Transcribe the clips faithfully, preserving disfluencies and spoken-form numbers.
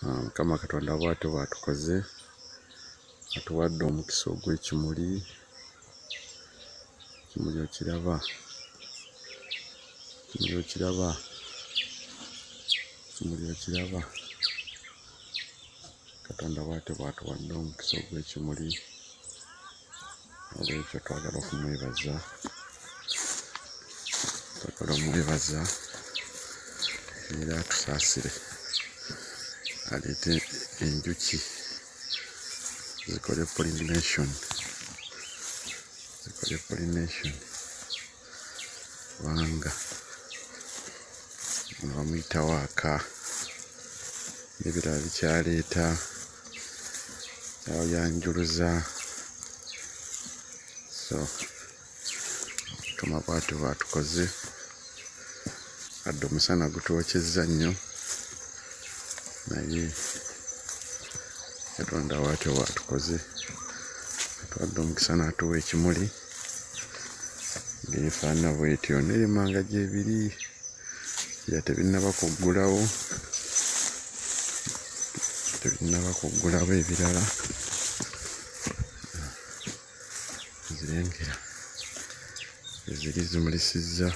Mukama Katonda bw'atyo bw'atukoze, atuwadde omukisa ogw'ekimuli. Ekimuli okiraba, ekimuli okiraba, ekimuli okiraba. Katonda bw'atyo bw'atuwadde omukisa ogw'ekimuli. Olw'ekyo twagala okumwebaza, twagala omwebaza era atusaasire, aleete enjuki zikole pollination, zikole pollination kubanga bamuyita waaka n'ebirala bikyaleeta, yanjuluza. So Mukama bw'atyo bw'atukoze, adde omusana gutwokyezza nnyo, naye Katonda bw'atyo bw'atukoze, atuwadde omukisa n'atuwa ekimuli ng'efaanana bw'etyo. N'emmanga gy'ebiri ya tebinnaba kuggulawo, tebinnaba kuggulawo ebirala. Zirengera eziri zimulisizza,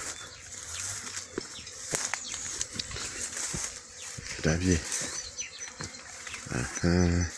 kirabye. Aha.